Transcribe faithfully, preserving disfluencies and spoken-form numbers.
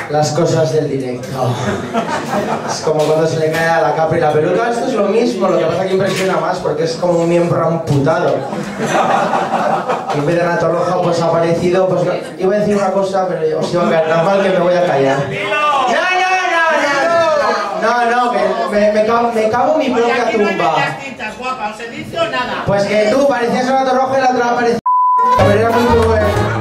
Las cosas del directo. Es como cuando se le cae a la Capri la peluca. Esto es lo mismo, lo que pasa que impresiona más porque es como un miembro amputado. Y en vez de Nato Roja pues ha aparecido, pues no, iba a decir una cosa, pero os iba a caer tan mal que me voy a callar. No, no, no, no, no, que me, me, cago, me cago en mi propia tumba. Guapa, ¿os he dicho nada? Pues que tú parecías Nato Roja y la otra aparecía. Pero era muy bueno.